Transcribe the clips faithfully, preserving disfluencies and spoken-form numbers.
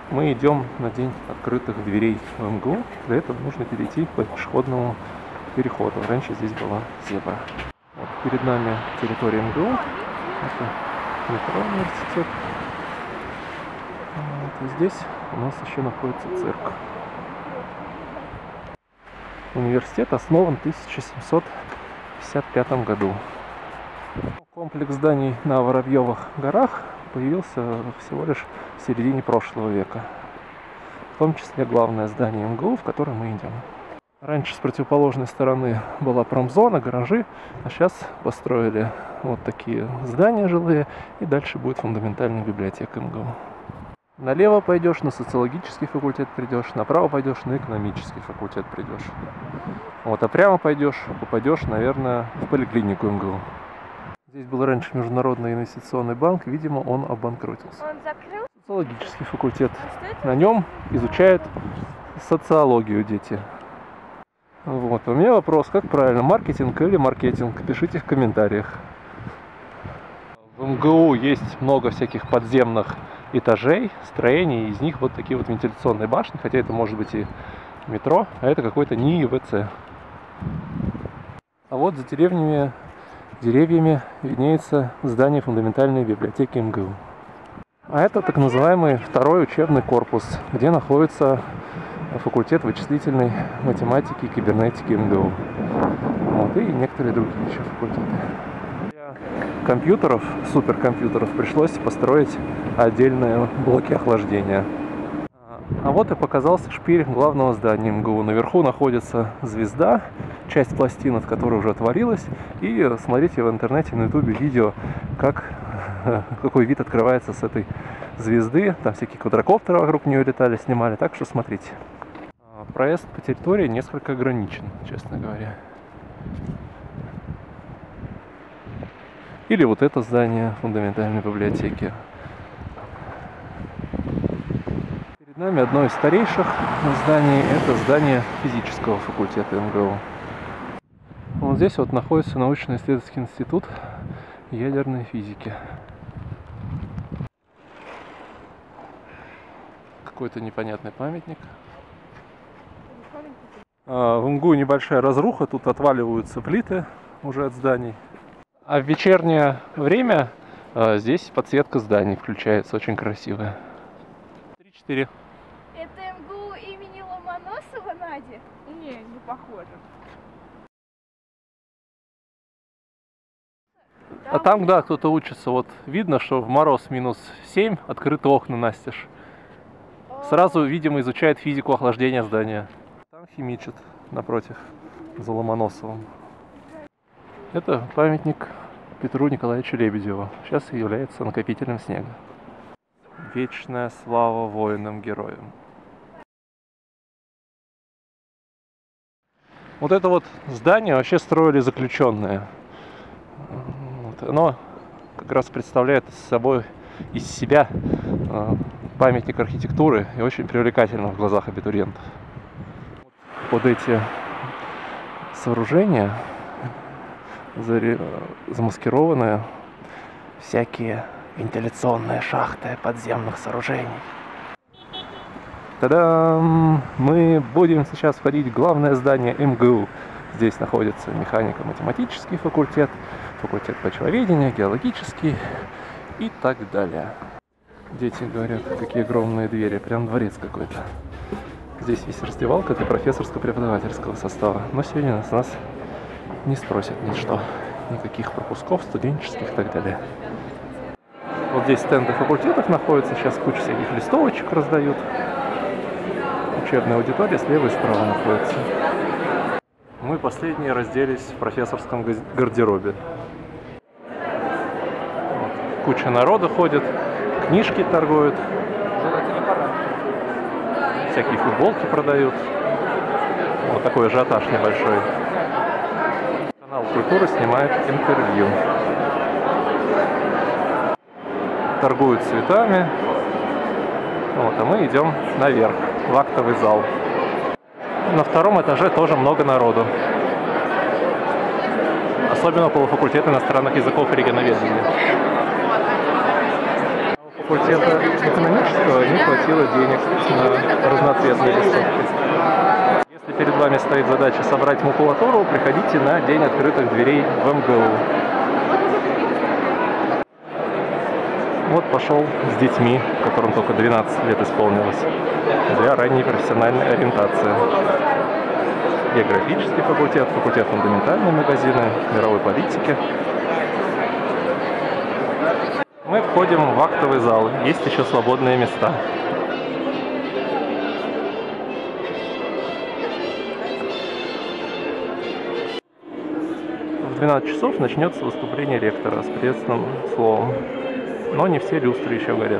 Мы идем на день открытых дверей в эм гэ у. Для этого нужно перейти по пешеходному переходу. Раньше здесь была зебра. Вот перед нами территория эм гэ у. Это метро университет. Вот, и здесь у нас еще находится цирк. Университет основан в тысяча семьсот пятьдесят пятом году. Комплекс зданий на Воробьевых горах появился всего лишь в середине прошлого века. В том числе главное здание эм гэ у, в которое мы идем. Раньше с противоположной стороны была промзона, гаражи, а сейчас построили вот такие здания жилые, и дальше будет фундаментальная библиотека эм гэ у. Налево пойдешь, на социологический факультет придешь, направо пойдешь, на экономический факультет придешь. Вот, а прямо пойдешь, попадешь, наверное, в поликлинику эм гэ у. Здесь был раньше Международный инвестиционный банк, видимо, он обанкротился. Он закрыл? Социологический факультет. На нем изучают социологию дети. Вот. У меня вопрос, как правильно, маркетинг или маркетинг? Пишите в комментариях. В эм гэ у есть много всяких подземных этажей, строений, из них вот такие вот вентиляционные башни, хотя это может быть и метро, а это какой-то НИИ вэ цэ. А вот за деревнями, деревьями виднеется здание фундаментальной библиотеки эм гэ у. А это так называемый второй учебный корпус, где находится факультет вычислительной математики и кибернетики эм гэ у. Вот, и некоторые другие еще факультеты. Для компьютеров, суперкомпьютеров, пришлось построить отдельные блоки охлаждения. А вот и показался шпиль главного здания эм гэ у. Наверху находится звезда, часть пластин, от которой уже отвалилась. И смотрите в интернете, на ютубе видео, как, какой вид открывается с этой звезды. Там всякие квадрокоптеры вокруг нее летали, снимали. Так что смотрите. Проезд по территории несколько ограничен, честно говоря. Или вот это здание фундаментальной библиотеки. Перед нами одно из старейших зданий. Это здание физического факультета эм гэ у. Вот здесь вот находится научно-исследовательский институт ядерной физики. Какой-то непонятный памятник. А, в эм гэ у небольшая разруха, тут отваливаются плиты уже от зданий. А в вечернее время а, здесь подсветка зданий включается, очень красивая. три-четыре. Это эм гэ у имени Ломоносова, Надя? Не, не похоже. А там, да, кто-то учится. Вот видно, что в мороз минус семь открыты окна настежь. Сразу, видимо, изучает физику охлаждения здания. Там химичат напротив, за Ломоносовым. Это памятник Петру Николаевичу Лебедеву. Сейчас является накопителем снега. Вечная слава воинам-героям. Вот это вот здание вообще строили заключенные. Вот. Оно как раз представляет собой из себя памятник архитектуры и очень привлекательно в глазах абитуриентов. Вот эти сооружения замаскированные, всякие вентиляционные шахты подземных сооружений. Та-дам! Мы будем сейчас входить в главное здание эм гэ у. Здесь находится механико-математический факультет, факультет почвоведения, геологический и так далее. Дети говорят, какие огромные двери, прям дворец какой-то. Здесь есть раздевалка для профессорско-преподавательского состава, но сегодня с нас не спросят ничто, никаких пропусков студенческих и так далее. Вот здесь стенды факультетов находятся, сейчас куча всяких листовочек раздают. Учебная аудитория слева и справа находится. Мы последние разделись в профессорском гардеробе. Вот. Куча народу ходит, книжки торгуют, всякие футболки продают. Вот такой ажиотаж небольшой. Канал Культура снимает интервью. Торгуют цветами. Вот, а мы идем наверх, в актовый зал. На втором этаже тоже много народу. Особенно полуфакультет иностранных языков и регионоведения. Факультета экономического не хватило денег на разноцветные листовки. Если перед вами стоит задача собрать макулатуру, приходите на День открытых дверей в эм гэ у. Вот пошел с детьми, которым только двенадцать лет исполнилось, для ранней профессиональной ориентации. Географический факультет, факультет фундаментальной магазины, мировой политики. Мы входим в актовый зал, есть еще свободные места. В двенадцать часов начнется выступление ректора с приветственным словом, но не все люстры еще горят.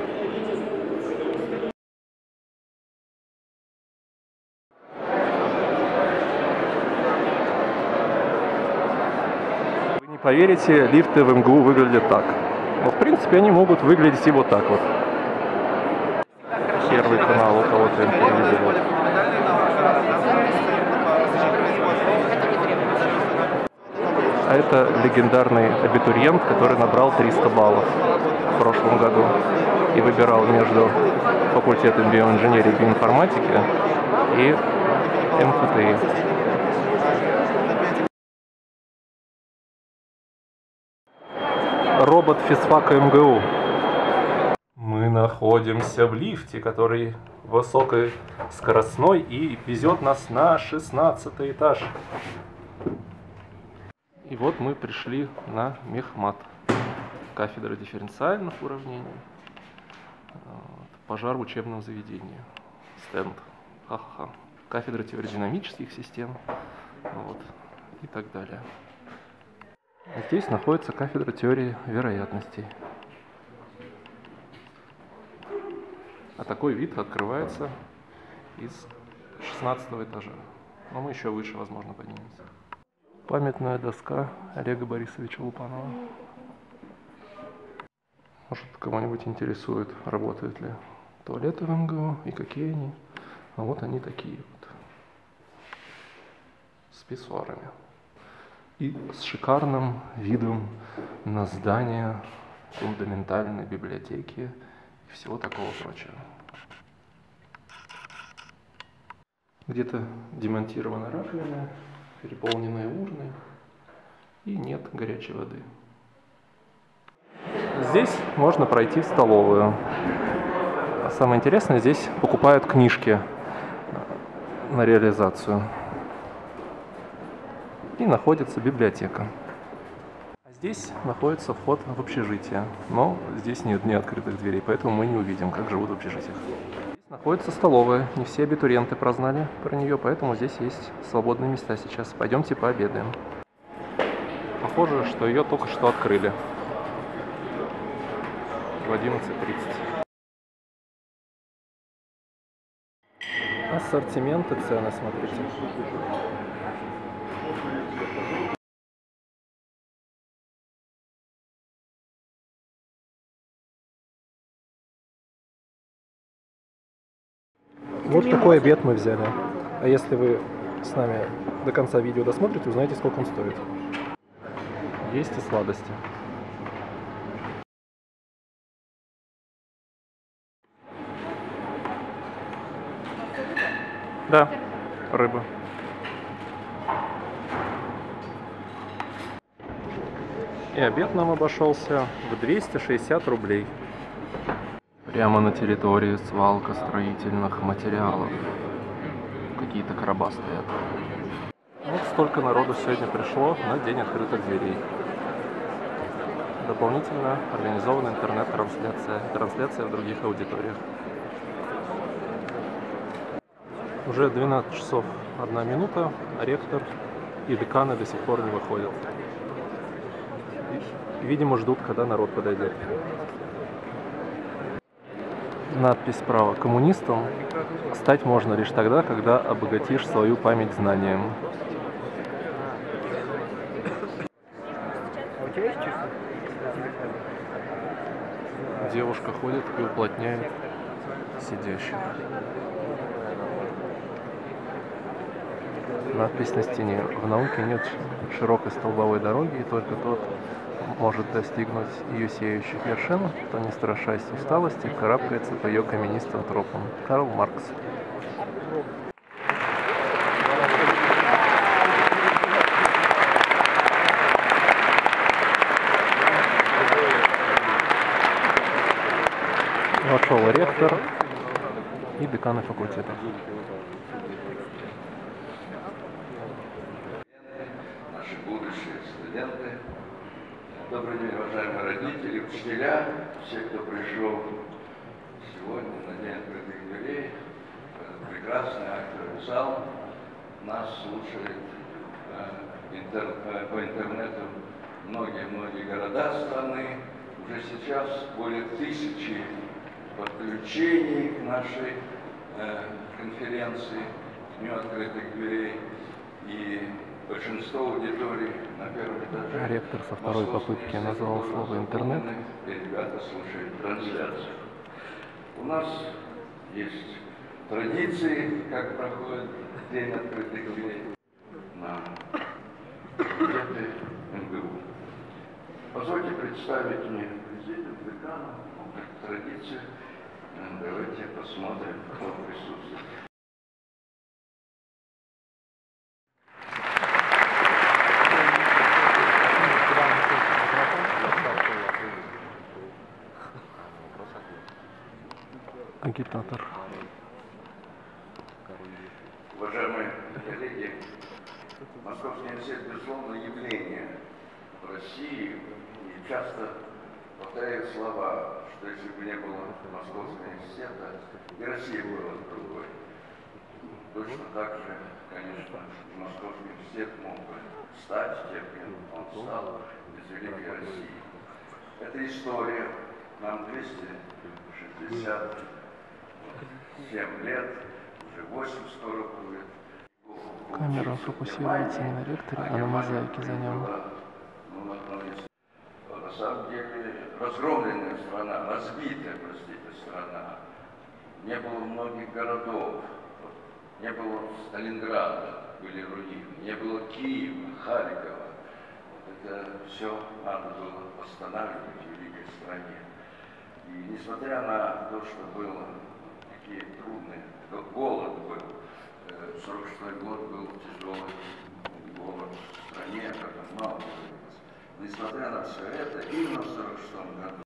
Вы не поверите, лифты в эм гэ у выглядят так. Но в принципе они могут выглядеть и вот так вот. Первый канал у кого-то интервью. А это легендарный абитуриент, который набрал триста баллов в прошлом году и выбирал между факультетом биоинженерии и биоинформатики и эм эф тэ и. Робот физфака эм гэ у. Мы находимся в лифте, который высокоскоростной и везет нас на шестнадцатый этаж. И вот мы пришли на мехмат. Кафедра дифференциальных уравнений. Пожар в учебном заведении. Стенд. Ха-ха-ха. Кафедра теородинамических систем. Вот. И так далее. Здесь находится кафедра теории вероятностей. А такой вид открывается из шестнадцатого этажа. Но мы еще выше, возможно, поднимемся. Памятная доска Олега Борисовича Лупанова. Может, кого-нибудь интересует, работают ли туалеты в эм гэ у и какие они. А вот они такие вот. С писсуарами. И с шикарным видом на здание фундаментальной библиотеки и всего такого прочего. Где-то демонтированы раковины, переполненные урны и нет горячей воды. Здесь можно пройти в столовую. А самое интересное, здесь покупают книжки на реализацию. И находится библиотека. А здесь находится вход в общежитие, но здесь нет ни открытых дверей, поэтому мы не увидим, как живут в общежитиях. Здесь находится столовая, не все абитуриенты прознали про нее, поэтому здесь есть свободные места сейчас. Пойдемте пообедаем. Похоже, что ее только что открыли в одиннадцать тридцать. Ассортимент и цены, смотрите. Вот такой обед мы взяли. А если вы с нами до конца видео досмотрите, узнаете, сколько он стоит. Есть и сладости. Да, рыба. И обед нам обошелся в двести шестьдесят рублей. Прямо на территории свалка строительных материалов. Какие-то короба стоят. Вот столько народу сегодня пришло на День открытых дверей. Дополнительно организована интернет-трансляция. Трансляция в других аудиториях. Уже двенадцать часов одна минута, а ректор и деканы до сих пор не выходят. Видимо, ждут, когда народ подойдет. Надпись справа: коммунистом стать можно лишь тогда, когда обогатишь свою память знанием. Девушка ходит и уплотняет сидящих. Надпись на стене: в науке нет широкой столбовой дороги, и только тот может достигнуть ее сияющих вершин, то, не страшась усталости, карабкается по ее каменистым тропам. Карл Маркс. Вошел ректор и деканы факультета. Наши будущие студенты. Добрый день, уважаемые родители, учителя, все, кто пришел сегодня на день открытых дверей, в этот прекрасный актовый зал. Нас слушают э, интер, э, по интернету многие-многие города страны. Уже сейчас более тысячи подключений к нашей э, конференции Дню открытых дверей, и большинство аудиторий на первом этаже. Ректор со второй попытки назвал слово «интернет». И ребята слушают трансляцию. У нас есть традиции, как проходит День открытых дверей на факультете эм гэ у. Позвольте представить мне президиум, декана, ну, как традиция. Давайте посмотрим, кто присутствует. Агитатор. Уважаемые коллеги, Московский университет, безусловно, явление в России, и часто повторяют слова, что если бы не было Московского университета, и Россия была другой. Точно так же, конечно, Московский университет мог бы стать тем, кем он стал без великой России. Это история, нам двести шестьдесят семь лет, уже восемь скоро будет. Камера фокусируется не на ректоре, а на мозаике за ним. На самом деле разгромленная страна, разбитая, простите, страна. Не было многих городов, не было Сталинграда, были руины, не было Киева, Харькова. Это все надо было восстанавливать в великой стране. И несмотря на то, что было такие трудные, голод был, сорок шестой год был тяжелый голод в стране, как мало было. Несмотря на все это, именно в сорок шестом году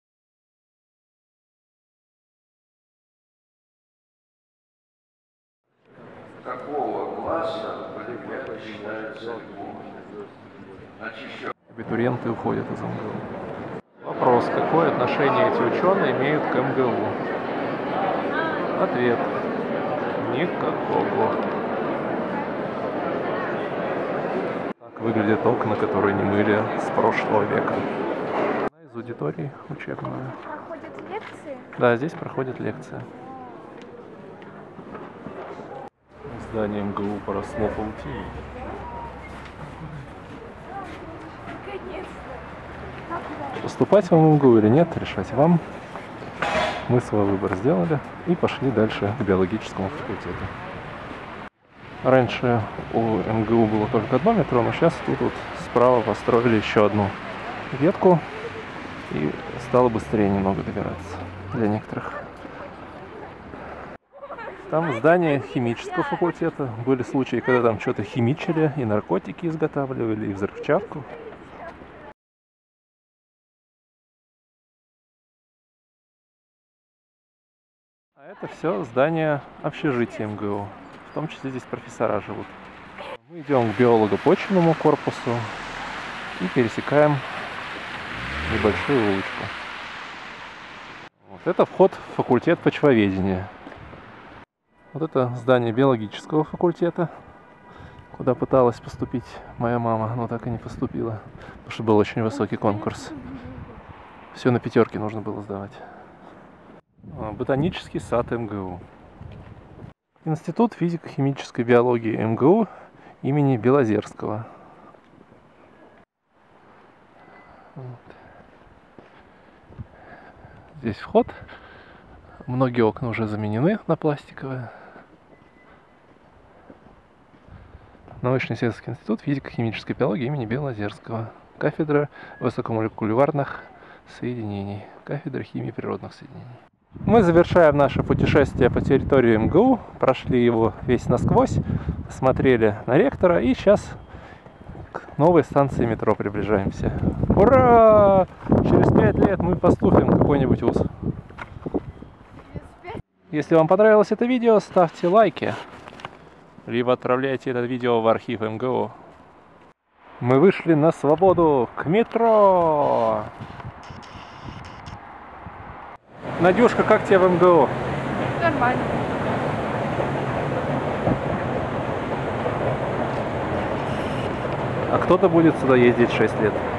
какого класса полиглоты считаются любовью? Значит, еще. Абитуриенты уходят из эм гэ у. Вопрос: какое отношение эти ученые имеют к эм гэ у? Ответ: никакого. Так выглядят окна, которые не мыли с прошлого века. Одна из аудиторий учебная. Проходят лекции? Да, здесь проходят лекции. Здание эм гэ у поросло паутиной. Наконец-то. Поступать вам в эм гэ у или нет, решать вам. Мы свой выбор сделали и пошли дальше к биологическому факультету. Раньше у эм гэ у было только одно метро, но сейчас тут вот справа построили еще одну ветку, и стало быстрее немного добираться для некоторых. Там здание химического факультета. Были случаи, когда там что-то химичили, и наркотики изготавливали, и взрывчатку. А это все здание общежития эм гэ у. В том числе здесь профессора живут. Мы идем к биолого-почвенному корпусу и пересекаем небольшую улочку. Вот это вход в факультет почвоведения. Вот это здание биологического факультета, куда пыталась поступить моя мама, но так и не поступила, потому что был очень высокий конкурс. Все на пятерки нужно было сдавать. Ботанический сад эм гэ у. Институт физико-химической биологии эм гэ у имени Белозерского. Вот. Здесь вход. Многие окна уже заменены на пластиковые. Научно-исследовательский институт физико-химической биологии имени Белозерского. кафедра высокомолекулярных соединений, кафедра химии природных соединений. Мы завершаем наше путешествие по территории эм гэ у, прошли его весь насквозь, смотрели на ректора и сейчас к новой станции метро приближаемся. Ура! Через пять лет мы поступим в какой-нибудь вуз. Если вам понравилось это видео, ставьте лайки, либо отправляйте это видео в архив эм гэ у. Мы вышли на свободу к метро! Надюшка, как тебе в эм гэ у? Нормально. А кто-то будет сюда ездить шесть лет.